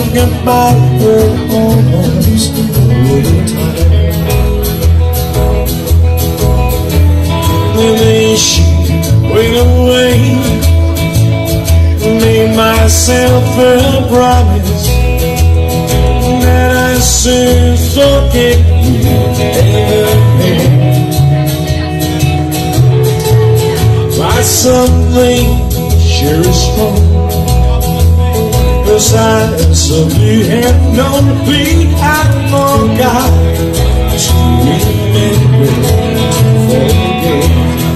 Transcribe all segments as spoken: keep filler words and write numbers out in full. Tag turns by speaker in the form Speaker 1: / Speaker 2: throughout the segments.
Speaker 1: talking about her almost all the time. And then she went away, made myself a promise that I soon forget you ever. Why something sure is wrong, 'cause I suddenly had no plea. I forgot to remember, forget.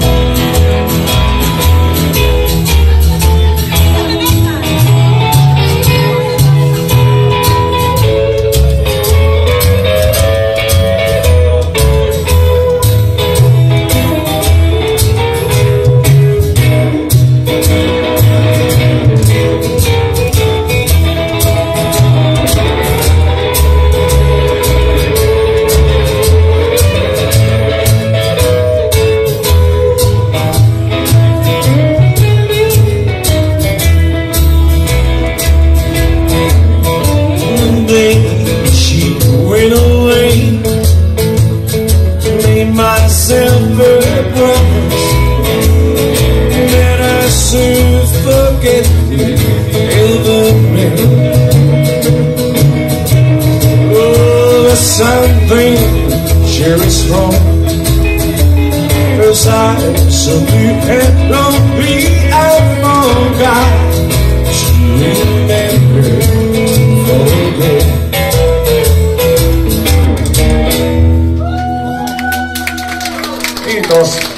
Speaker 1: She went away, made myself a promise that I soon forget you ever met. Oh, there's something sure is wrong, 'cause I simply had no plea. I forgot to remember, forget. Dos.